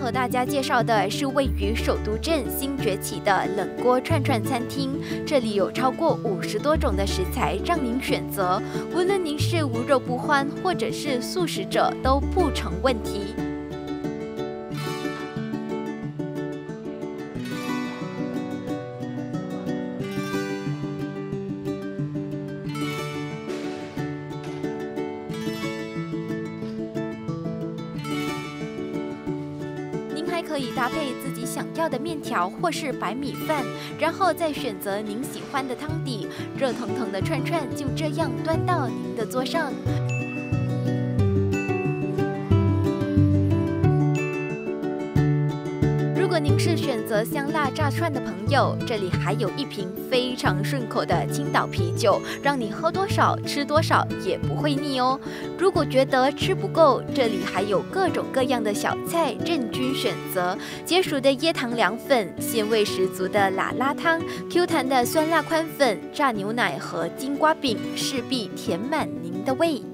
和大家介绍的是位于首都镇新崛起的冷锅串串餐厅，这里有超过50多种的食材让您选择，无论您是无肉不欢或者是素食者都不成问题。 还可以搭配自己想要的面条或是白米饭，然后再选择您喜欢的汤底，热腾腾的串串就这样端到您的桌上。 如果您是选择香辣炸串的朋友，这里还有一瓶非常顺口的青岛啤酒，让你喝多少吃多少也不会腻哦。如果觉得吃不够，这里还有各种各样的小菜任君选择，解暑的椰糖凉粉，鲜味十足的喇拉汤 ，Q 弹的酸辣宽粉，炸牛奶和金瓜饼，势必填满您的胃。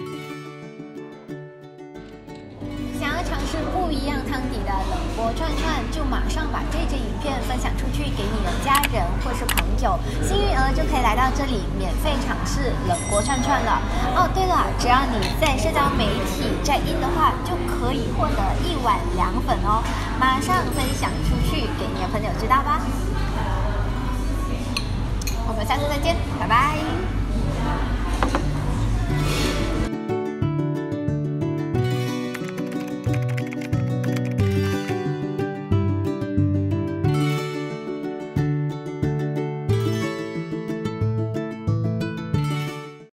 想要尝试不一样汤底的冷锅串串，就马上把这支影片分享出去给你的家人或是朋友，幸运儿就可以来到这里免费尝试冷锅串串了。哦，对了，只要你在社交媒体在印的话，就可以获得1碗凉粉哦，马上分享出去给你的朋友知道吧。我们下次再见，拜拜。